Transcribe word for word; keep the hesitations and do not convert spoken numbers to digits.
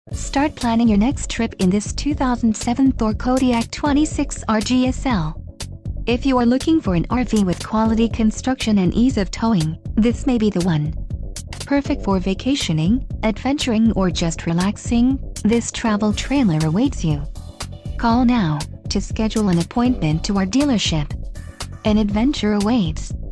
Start planning your next trip in this two thousand seven Thor Kodiak twenty-six R G S L. If you are looking for an R V with quality construction and ease of towing, this may be the one. Perfect for vacationing, adventuring, or just relaxing, this travel trailer awaits you. Call now to schedule an appointment to our dealership. An adventure awaits.